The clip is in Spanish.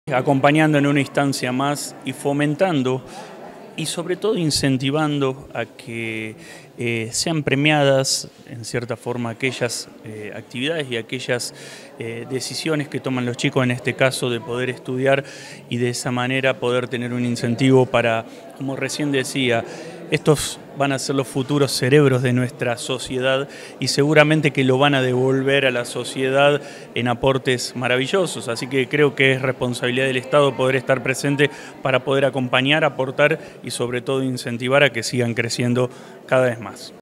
Acompañando en una instancia más y fomentando y sobre todo incentivando a que sean premiadas en cierta forma aquellas actividades y aquellas decisiones que toman los chicos, en este caso de poder estudiar y de esa manera poder tener un incentivo para, como recién decía, estos van a ser los futuros cerebros de nuestra sociedad y seguramente que lo van a devolver a la sociedad en aportes maravillosos. Así que creo que es responsabilidad del Estado poder estar presente para poder acompañar, aportar y sobre todo incentivar a que sigan creciendo cada vez más.